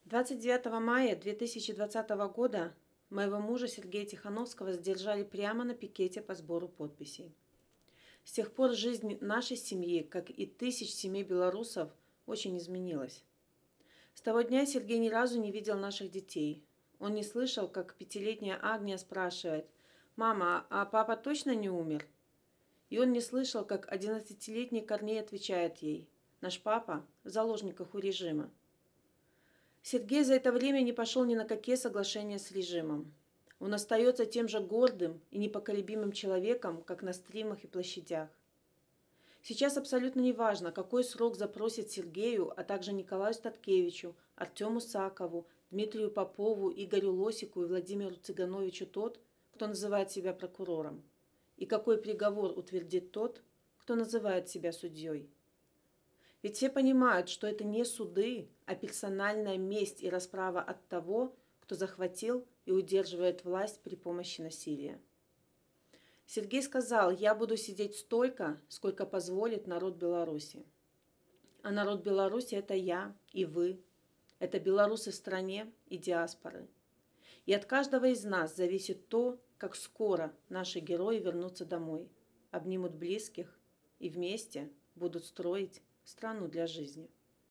29 мая 2020 года моего мужа Сергея Тихановского задержали прямо на пикете по сбору подписей. С тех пор жизнь нашей семьи, как и тысяч семей белорусов, очень изменилась. С того дня Сергей ни разу не видел наших детей. Он не слышал, как пятилетняя Агния спрашивает: «Мама, а папа точно не умер?» И он не слышал, как 11-летний Корней отвечает ей: «Наш папа в заложниках у режима». Сергей за это время не пошел ни на какие соглашения с режимом. Он остается тем же гордым и непоколебимым человеком, как на стримах и площадях. Сейчас абсолютно не важно, какой срок запросит Сергею, а также Николаю Статкевичу, Артему Сакову, Дмитрию Попову, Игорю Лосику и Владимиру Цыгановичу тот, кто называет себя прокурором, и какой приговор утвердит тот, кто называет себя судьей. Ведь все понимают, что это не суды, а персональная месть и расправа от того, кто захватил и удерживает власть при помощи насилия. Сергей сказал: «Я буду сидеть столько, сколько позволит народ Беларуси». А народ Беларуси – это я и вы. Это белорусы в стране и диаспоры. И от каждого из нас зависит то, как скоро наши герои вернутся домой, обнимут близких и вместе будут строить страну для жизни.